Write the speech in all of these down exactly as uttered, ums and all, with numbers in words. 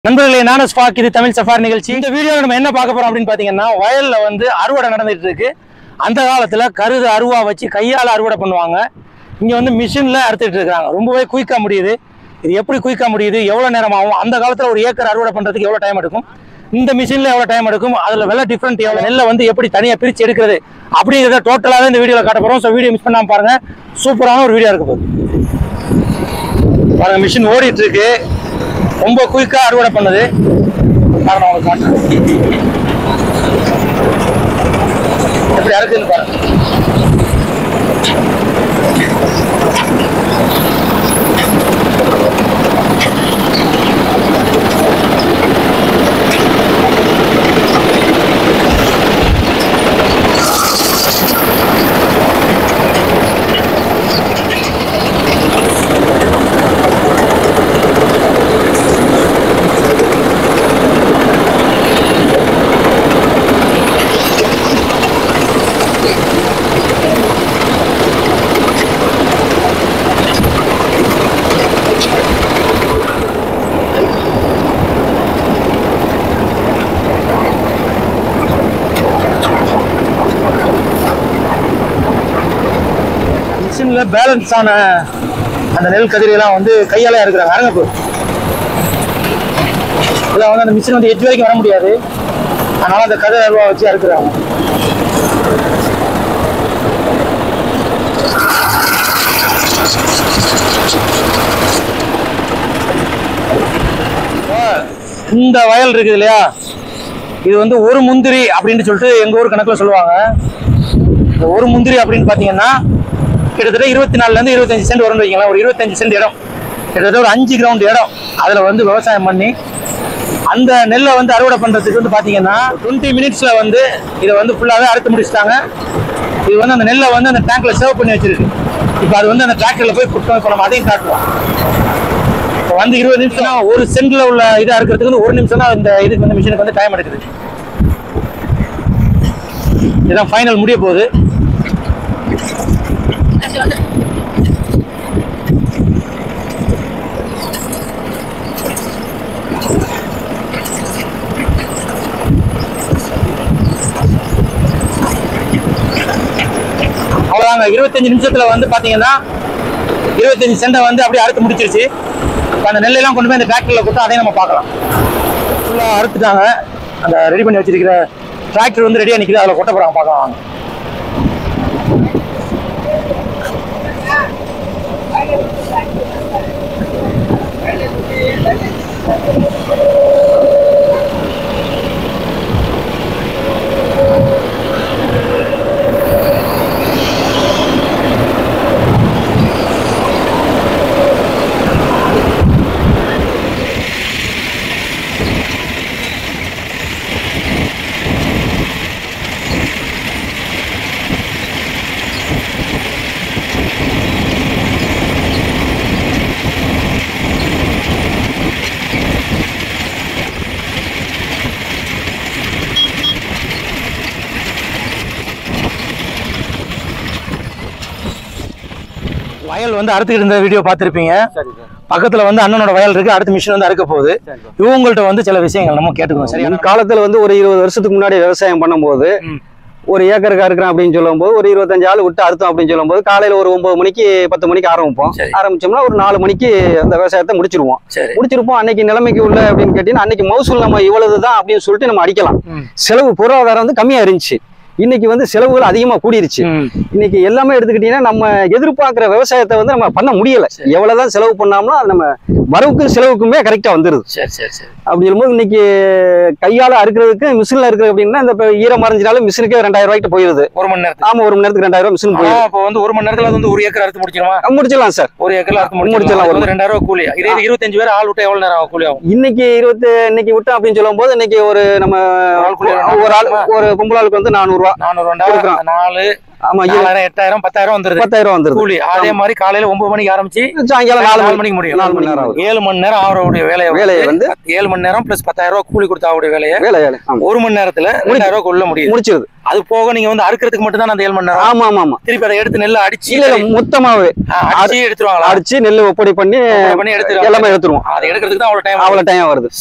நண்பர்களே, நானும் ஸ்பாக். இது தமிழ் சஃபாரி நிகழ்ச்சி. இந்த வீடியோவில் நம்ம என்ன பார்க்க போறோம் அப்படின்னு பாத்தீங்கன்னா, வயல்ல வந்து அறுவடை நடந்துட்டு இருக்கு. அந்த காலத்துல கருது அருவா வச்சு கையால அறுவடை பண்ணுவாங்க. இங்க வந்து மிஷின்ல அறுத்துட்டு இருக்காங்க. ரொம்பவே குயிக்கா முடியுது. இது எப்படி குயிக்கா முடியுது, எவ்வளவு நேரம் ஆகும், அந்த காலத்துல ஒரு ஏக்கர் அறுவடை பண்றதுக்கு எவ்வளவு டைம் எடுக்கும், இந்த மிஷின்ல எவ்வளவு டைம் எடுக்கும், அதுல வெள்ள டிஃபரெண்ட் எவ்வளவு, நெல்லை வந்து எப்படி தனியா பிரிச்சு எடுக்கிறது அப்படிங்கிறத டோட்டலாவே இந்த வீடியோல காட்ட போறோம். ஸோ வீடியோ மிஸ் பண்ணாம பாருங்க. சூப்பரான ஒரு வீடியோ இருக்க போகுது. பாருங்க, மிஷின் ஓடிட்டு இருக்கு. ரொம்ப குயிக்கா அறுவடை பண்ணுது. எப்படி அறுக்குன்னு பாருங்க. மிஷின்ல பேலன்ஸ் ஆன அந்த நெல் கதிரையெல்லாம் வந்து கையால இருக்கிறாங்க. அரங்கப்பூர் இதெல்லாம் வந்து அந்த மிஷின் வந்து எட்டு வரைக்கும் வர முடியாது. அதனால அந்த கதிரை அருவா வச்சு அறுக்குறாங்க. இந்த வயல் இருக்குது இல்லையா, இது வந்து ஒரு முந்திரி அப்படின்னு சொல்லிட்டு எங்க ஊர் கணக்குல சொல்லுவாங்க. ஒரு முந்திரி அப்படின்னு பாத்தீங்கன்னா கிட்டத்தட்ட இருபத்தி நாலுல இருந்து இருபத்தஞ்சு சென்ட் வரும்னு வைக்கலாம். ஒரு இருபத்தஞ்சு சென்ட் இடம், கிட்டத்தட்ட ஒரு அஞ்சு கிரவுண்ட் இடம், அதுல வந்து விவசாயம் பண்ணி அந்த நெல்லை வந்து அறுவடை பண்றதுக்கு வந்து பாத்தீங்கன்னா டுவெண்ட்டி மினிட்ஸ்ல வந்து இதை வந்து ஃபுல்லாவே அறுத்து முடிச்சுட்டாங்க. இது வந்து அந்த நெல்லை வந்து அந்த டேங்க்ல சேவ் பண்ணி வச்சிருக்கு. இப்போ அது வந்து அந்த டிராக்டர்ல போய் குட்டோம். இப்போ நம்ம அதையும் காட்டுவோம். இப்போ வந்து இருபது நிமிஷம் ஒரு சென்ட்ல உள்ள இதை அறுக்கிறதுக்கு வந்து ஒரு நிமிஷம் தான் இந்த இதுக்கு வந்து மிஷினுக்கு வந்து டைம் எடுக்குது. இதுதான் ஃபைனல் முடிய போகுது. அவ்வளவுதாங்க. இருபத்தஞ்சு நிமிஷத்துல வந்து பாத்தீங்கன்னா இருபத்தஞ்சு சென்டை வந்து அப்படியே அறுத்து முடிச்சிருச்சு. அந்த நெல்லெல்லாம் கொண்டு போய் அந்த டிராக்டர்ல கொடுத்தா அதையும் நம்ம பார்க்கலாம். ஃபுல்லா அறுத்துட்டாங்க. அந்த ரெடி பண்ணி வச்சிருக்கிற டிராக்டர் வந்து ரெடியா நிக்குது. அதில் கொட்ட போறாங்க, பார்க்கலாம் வாங்க. வயல் வந்து அறுத்துக்கிட்டு இருந்த வீடியோ பார்த்துருப்பீங்க. பக்கத்துல வந்து அண்ணனோட வயல் இருக்கு. அடுத்த மிஷின் வந்து அறுக்க போகுது. இவங்கள்ட்ட வந்து சில விஷயங்கள் நம்ம கேட்டுக்கணும். சரி, காலத்துல வந்து ஒரு இருபது வருஷத்துக்கு முன்னாடி விவசாயம் பண்ணும்போது ஒரு ஏக்கருக்கு அறுக்கிறேன் அப்படின்னு சொல்லும் போது ஒரு இருபத்தஞ்சு ஆள் விட்டு அறுத்தோம் அப்படின்னு சொல்லும் போது காலையில ஒரு ஒன்பது மணிக்கு பத்து மணிக்கு ஆரம்பிப்போம். ஆரம்பிச்சோம்னா ஒரு நாலு மணிக்கு அந்த விவசாயத்தை முடிச்சிருவோம். முடிச்சிருப்போம். அன்னைக்கு நிலைமைக்கு உள்ள அப்படின்னு கேட்டீங்கன்னா அன்னைக்கு மகசூல் நம்ம இவ்வளவுதான் அப்படின்னு சொல்லிட்டு நம்ம அடிக்கலாம். செலவு பொருளாதாரம் வந்து கம்மியா இருந்துச்சு. இன்னைக்கு வந்து செலவுகள் அதிகமா கூடிருச்சு. இன்னைக்கு எல்லாமே எடுத்துக்கிட்டீங்கன்னா நம்ம எதிர்பார்க்கிற விவசாயத்தை வந்து நம்ம பண்ண முடியல. எவ்வளவுதான் செலவு பண்ணாமலும் அது நம்ம வரவுக்கும் செலவுக்குமே கரெக்டா வந்துருது. அப்படி சொல்லும்போது இன்னைக்கு கையால அறுக்கிறதுக்கு மிஷின்ல இருக்கு அப்படின்னா இந்த ஈரம் மறைஞ்சினாலும் மிஷினுக்கே ரெண்டாயிரம் ரூபாய்க்கு போயிருது ஒரு மணி நேரத்துக்கு. ஆமா, ஒரு மணி நேரத்துக்கு ரெண்டாயிரம் ரூபாய் மிஷின் போயிடும். இப்போ வந்து ஒரு மணி நேரத்துல வந்து ஒரு ஏக்கர் அறுத்து முடிச்சிருமா? முடிச்சிடலாம் சார். ஒரு ஏக்கர் அறுத்து முடிச்சிடலாம். ஒரு ரெண்டாயிரம் ரூபாய் கூலி. இதே இருபத்தஞ்சு பேர் ஆள் விட்டு எவ்வளவு நேரம் கூலி ஆகும்? இன்னைக்கு இருபத்தி இன்னைக்கு விட்டோம் அப்படின்னு சொல்லும் போது இன்னைக்கு ஒரு நம்ம ஒரு ஆள் ஒரு பொம்பளை ஆளுக்கு வந்து நானூறு ரூபாய் நானூறு ரூபாய் நாலு ஆமா எட்டாயிரம் பத்தாயிரம் வந்துருது பத்தாயிரம் வந்துருது கூலி. அதே மாதிரி காலையில ஒன்பது மணிக்கு ஆரம்பிச்சு சாயங்காலம் நாலு மணிக்கு முடியும். நாலு மணி நேரம் ஏழு மணி நேரம் அவருடைய வேலையை வேலையை வந்து ஏழு மணி நேரம் பிளஸ் பத்தாயிரம் ரூபாய் கூலி கொடுத்த அவருடைய வேலையை வேலை வேலை ஒரு மணி நேரத்துல ரெண்டாயிரம் ரூபாய் கொள்ள முடியும் முடிச்சிருது. அது போக நீங்க வந்து அறுக்கிறதுக்கு மட்டும் தான் அந்த ஏழு மணி நேரம். ஆமா ஆமா ஆமா திருப்பி அதை எடுத்து நெல்லை அடிச்சு இல்ல மொத்தமாவே அடிச்சு எடுத்துருவாங்களா? அடிச்சு நெல் ஒப்படை பண்ணி பண்ணி எடுத்து எல்லாமே எடுத்துருவோம். அதை எடுக்கிறதுக்கு தான் அவ்வளவு டைம் அவ்வளவு டைம் வருது சார்.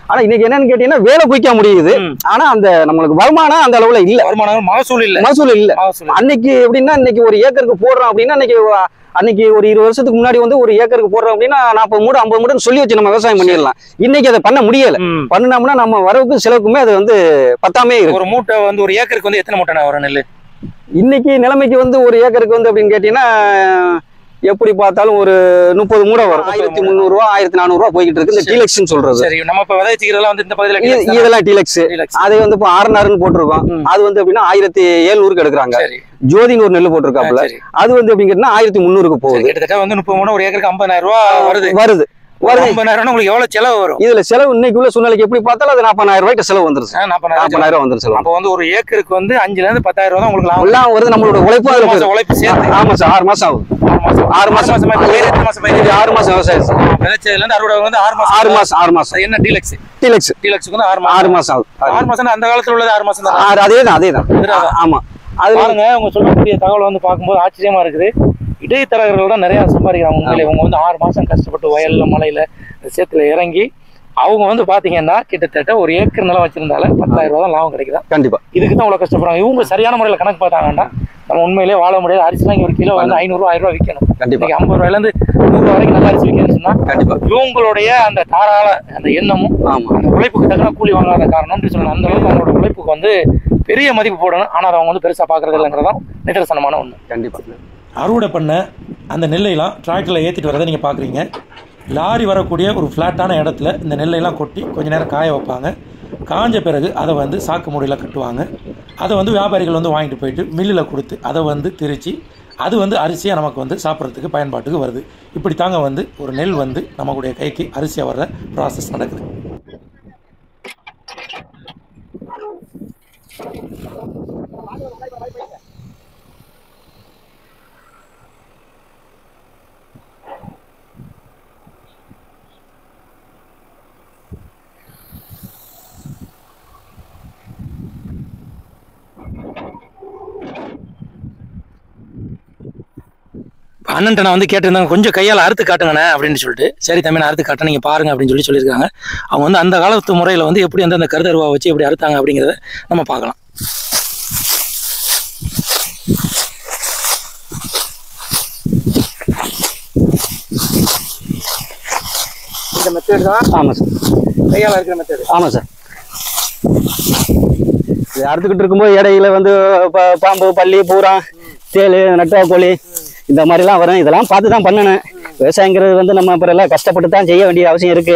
ஆனா இன்னைக்கு என்னன்னு கேட்டீங்கன்னா வேலை குயிக்க முடியுது. ஆனா அந்த நம்மளுக்கு வருமானம் அந்த அளவுல இல்ல. வருமானம் மகசூல் இல்ல. மகசூல் இல்ல. அன்னைக்கு எப்படின்னா இன்னைக்கு ஒரு ஏக்கருக்கு போடுறோம் அப்படின்னா இன்னைக்கு அன்னைக்கு ஒரு இருபது வருஷத்துக்கு முன்னாடி வந்து ஒரு ஏக்கருக்கு போடுறோம் அப்படின்னா நாற்பது மூடு ஐம்பது மூடுன்னு சொல்லி வச்சு நம்ம விவசாயம் பண்ணிடலாம். இன்னைக்கு அதை பண்ண முடியல. பண்ணோம்னா நம்ம வரவுக்கும் செலவுக்குமே அது வந்து பத்தாமே இருக்கு. ஒரு மூட்டை வந்து ஒரு ஏக்கருக்கு வந்து எத்தனை மூட்டை வரும் நெல்? இன்னைக்கு நிலைமைக்கு வந்து ஒரு ஏக்கருக்கு வந்து அப்படின்னு கேட்டீங்கன்னா எப்படி பார்த்தாலும் ஒரு முப்பது மூடை வரும். ஆயிரத்தி முந்நூறு ரூபா ஆயிரத்தி நானூறு ரூபா போய்கிட்டு இருக்கு. இந்த டீலக்ஸ் சொல்றது. சரி, நம்ம இப்ப விதைச்சிக்கிறதெல்லாம் வந்து இந்த பகுதியில இதெல்லாம் டீலக்ஸ். அதை வந்து இப்போ ஆறுநாறுன்னு போட்டிருக்கோம். அது வந்து எப்படின்னா ஆயிரத்தி எழுநூறுக்கு எடுக்கிறாங்க. ஜோதின்னு ஒரு நெல் போட்டிருக்காப்புல. அது வந்து எப்படின்னு கேட்டீங்கன்னா ஆயிரத்தி முந்நூறுக்கு போகுது. கிட்டத்தட்ட வந்து முப்பது மூணு ஒரு ஏக்கருக்கு ஐம்பதாயிரம் ரூபா வருது வருது ஐம்பதாயிரம் உங்களுக்கு எவ்வளவு செலவு வரும்? இதுல செலவு இன்னைக்கு உள்ள சூழ்நிலைக்கு எப்படி பார்த்தாலும் அது நாற்பதாயிரம் ரூபாய்க்கு செலவு வந்துருச்சு. நாற்பதாயிரம் வந்துருச்சு. அப்ப வந்து ஒரு ஏக்கருக்கு வந்து அஞ்சுல இருந்து பத்தாயிரம் ரூபாய் தான் உங்களுக்கு லாபம் எல்லாம் வருது. நம்மளோட உழைப்பு அதுல உழைப்பு சேர்த்து. ஆமா சார், ஆறு மாசம் ஆகும். ஆறு மாசம் ஆறு மாசம் ஆறு மாசம் விவசாயம் சார். விளைச்சதுல இருந்து அறுவடை வந்து ஆறு மாசம் ஆறு மாசம் ஆறு மாசம் என்ன டீலக்ஸ் டீலக்ஸ் டீலக்ஸ்க்கு வந்து ஆறு மாசம் ஆறு மாசம் ஆகும். ஆறு மாசம் அந்த காலத்துல உள்ளது ஆறு மாசம் தான். அதேதான் அதேதான் ஆமா. அது பாருங்க, அவங்க சொல்லக்கூடிய தகவல் வந்து பார்க்கும்போது ஆச்சரியமா இருக்குது. இடைத்தரகர்கள் தான் நிறைய சம்பாதிக்கிறாங்க. உண்மையிலே இவங்க வந்து ஆறு மாசம் கஷ்டப்பட்டு வயல்ல மலையில சேத்துல இறங்கி அவங்க வந்து பாத்தீங்கன்னா கிட்டத்தட்ட ஒரு ஏக்கர் நிலம் வச்சிருந்தால பத்தாயிரம் ரூபாய் தான் லாபம் கிடைக்குதா? கண்டிப்பா. இதுக்கு தான் அவ்வளவு கஷ்டப்படுறாங்க. இவங்க சரியான முறையில கணக்கு பார்த்தாங்கன்னா நம்ம உண்மையிலேயே வாழ முடியாது. அரிசிலாம் ஒரு கிலோ வந்து ஐநூறு ரூபாய் ஆயிரம் ரூபாய் விற்கணும். கண்டிப்பா. ஐம்பது ரூபாயில இருந்து நூறு ரூபாய் வரைக்கும் நல்ல அரிசி விற்கணும்னு சொன்னா கண்டிப்பா இவங்களுடைய அந்த தாராள அந்த எண்ணமும் அந்த உழைப்புக்கு தகுந்த கூலி வாங்காத காரணம்னு சொல்லணும். அந்த அளவுக்கு அவங்களோட உழைப்புக்கு வந்து பெரிய மதிப்பு போடணும். ஆனால் அவங்க வந்து பெருசா பாக்குறது இல்லைங்கிறதான் நிதர்சனமான ஒண்ணு. கண்டிப்பா. அறுவடை பண்ண அந்த நெல்லையெல்லாம் டிராக்டர்ல ஏற்றிட்டு வரதை நீங்கள் பார்க்குறீங்க. லாரி வரக்கூடிய ஒரு ஃப்ளாட்டான இடத்துல இந்த நெல்லையெல்லாம் கொட்டி கொஞ்ச நேரம் காய வைப்பாங்க. காஞ்ச பிறகு அதை வந்து சாக்கு மூடையில் கட்டுவாங்க. அதை வந்து வியாபாரிகள் வந்து வாங்கிட்டு போயிட்டு மில்லில் கொடுத்து அதை வந்து திரிச்சு அது வந்து அரிசியாக நமக்கு வந்து சாப்பிட்றதுக்கு பயன்பாட்டுக்கு வருது. இப்படி தாங்க வந்து ஒரு நெல் வந்து நம்மளுடைய கைக்கு அரிசியாக வர்ற ப்ராசஸ் நடக்குது. அண்ணன்ட்ட நான் வந்து கேட்டிருந்தாங்க, கொஞ்சம் கையால் அறுத்து காட்டுங்கண்ணே அப்படின்னு சொல்லிட்டு. சரி தம்பி, நான் அறுத்து காட்ட நீங்கள் பாருங்க அப்படின்னு சொல்லி சொல்லியிருக்காங்க. அவங்க வந்து அந்த காலத்து முறையில் வந்து எப்படி வந்து அந்த கருதருவா வச்சு எப்படி அறுத்தாங்க அப்படிங்கிறத நம்ம பார்க்கலாம். இந்த மெத்தேடு தான். ஆமாம் சார், கையால் அறுக்கிற மெத்தேடு. ஆமாம் சார். அறுத்துக்கிட்டு இருக்கும்போது இடையில வந்து பாம்பு பள்ளி பூரா தேள் நட்டுவா கோழி இந்த மாதிரிலாம் வரும். இதெல்லாம் பார்த்து தான் பண்ணணும். விவசாயங்கிறது வந்து நம்ம அப்புறம் எல்லாம் கஷ்டப்பட்டு தான் செய்ய வேண்டிய அவசியம் இருக்கு.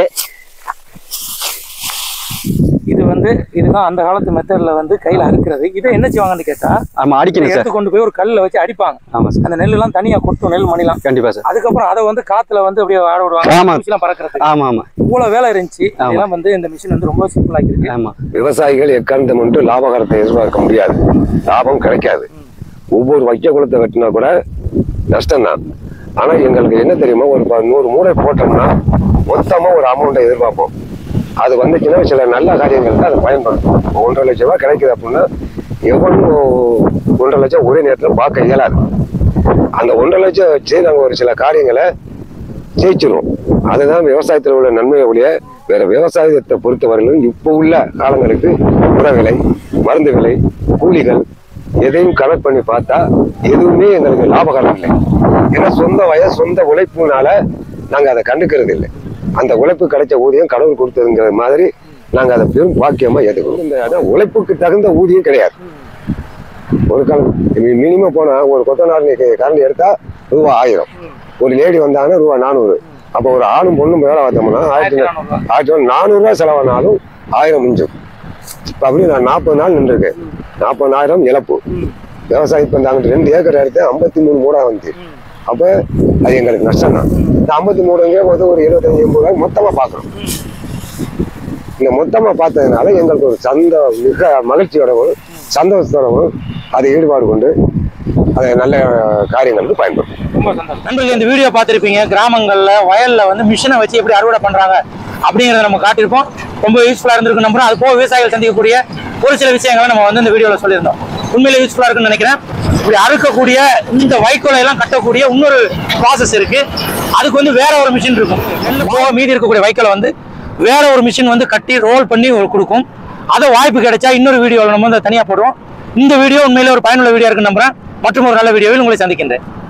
இது வந்து இதுதான் அந்த காலத்து மெத்தட்ல வந்து கையில அறுக்கிறது. இதை என்ன செய்வாங்கன்னு கேட்டா, ஆமா அடிக்கணும் சார். கொண்டு போய் ஒரு கல்ல வச்சு அடிப்பாங்க. ஆமா சார். அந்த நெல் எல்லாம் தனியா கொட்டும், நெல் மணிலாம். கண்டிப்பா சார். அதுக்கப்புறம் அதை வந்து காத்துல வந்து அப்படியே ஆட விடுவாங்க. ஆமா மிஷின் பறக்கிறது. ஆமா ஆமா இவ்வளவு வேலை இருந்துச்சு. இதெல்லாம் வந்து இந்த மிஷின் வந்து ரொம்ப சிம்பிள் ஆக்கிருக்கு. ஆமா, விவசாயிகள் எக்காரணத்தை மட்டும் லாபகரத்தை எதிர்பார்க்க முடியாது. லாபம் கிடைக்காது. ஒவ்வொரு வைக்க குளத்தை வெட்டினா கூட நஷ்டம் தான். ஆனா எங்களுக்கு என்ன தெரியுமா, ஒரு நூறு மூடை போட்டோம்னா மொத்தமா ஒரு அமௌண்ட்டை எதிர்பார்ப்போம். அது வந்துச்சுன்னா சில நல்ல காரியங்களுக்கு அதை பயன்படுத்தும். ஒன்றரை லட்சம் ரூபாய் கிடைக்குது அப்படின்னா எவ்வளவு ஒன்றரை லட்சம் ஒரே நேரத்தில் பார்க்க இயலாது. அந்த ஒன்றரை லட்சம் வச்சு நாங்கள் ஒரு சில காரியங்களை ஜெயிச்சிருவோம். அதுதான் விவசாயத்தில் உள்ள நன்மையை ஒழிய வேற விவசாயத்தை பொறுத்தவரையிலும் இப்போ உள்ள காலங்களுக்கு உர விலை, மருந்து விலை, கூலிகள் எதையும் கனெக்ட் பண்ணி பார்த்தா எதுவுமே எங்களுக்கு லாபகரம் இல்லை. ஏன்னா சொந்த வய சொந்த உழைப்புனால நாங்கள் அதை கண்டுக்கிறது இல்லை. அந்த உழைப்பு கிடைச்ச ஊதியம் கடவுள் கொடுத்ததுங்கிற மாதிரி நாங்கள் அதை பெரும் பாக்கியமா ஏற்றுக்கிறோம். இந்த உழைப்புக்கு தகுந்த ஊதியம் கிடையாது. ஒரு காலம் மினிமம் போனா ஒரு கொத்தனார் கரண்ட் எடுத்தா ரூபா ஆயிரம், ஒரு லேடி வந்தாங்கன்னா ரூபா நானூறு. அப்போ ஒரு ஆணும் பொண்ணும் வேலை பார்த்தோம்னா ஆயிரத்தி ஆயிரத்தி நானூறு ரூபாய் செலவானாலும் ஆயிரம் மிஞ்சும். இப்போ அப்படி நான் நாற்பது நாள் நின்றுருக்கேன். நாற்பதாயிரம் இழப்பு. விவசாயம் இப்போ அங்கிட்டு ரெண்டு ஏக்கர் எடுத்து ஐம்பத்தி மூணு மூடா வந்துச்சு. அப்போ அது எங்களுக்கு நஷ்டம் தான். இந்த ஐம்பத்தி மூணுங்க போது ஒரு இருபத்தஞ்சி எண்பது ரூபாய் மொத்தமாக பார்க்குறோம். இந்த மொத்தமாக பார்த்ததுனால எங்களுக்கு ஒரு சந்த மிக மகிழ்ச்சியோடவும் சந்தோஷத்தோடவும் அதை ஈடுபாடு கொண்டு அதை நல்ல காரியங்களுக்கு பயன்படும். நண்பர்கள், இந்த வீடியோ பார்த்துருப்பீங்க. கிராமங்கள்ல வயல்ல வந்து மிஷினை வச்சு எப்படி அறுவடை பண்றாங்க அப்படிங்கிறத நம்ம காட்டியிருப்போம். ரொம்ப யூஸ்ஃபுல்லா இருந்திருக்கு நம்புறோம். அது போக விவசாயிகள் சந்திக்கக்கூடிய ஒரு சில விஷயங்களை நம்ம வந்து இந்த வீடியோல சொல்லியிருந்தோம். உண்மையிலே யூஸ்ஃபுல்லா இருக்குன்னு நினைக்கிறேன். இப்படி அறுக்கக்கூடிய இந்த வைக்கோலை எல்லாம் கட்டக்கூடிய இன்னொரு ப்ராசஸ் இருக்கு. அதுக்கு வந்து வேற ஒரு மிஷின் இருக்கும். நெல் போக மீதி இருக்கக்கூடிய வைக்கோலை வந்து வேற ஒரு மிஷின் வந்து கட்டி ரோல் பண்ணி கொடுக்கும். அதை வாய்ப்பு கிடைச்சா இன்னொரு வீடியோவில் நம்ம வந்து தனியாக போடுவோம். இந்த வீடியோ உண்மையிலே ஒரு பயனுள்ள வீடியோ இருக்குன்னு நம்புறேன். மற்றும் ஒரு நல்ல வீடியோவில் உங்களை சந்திக்கின்றேன்.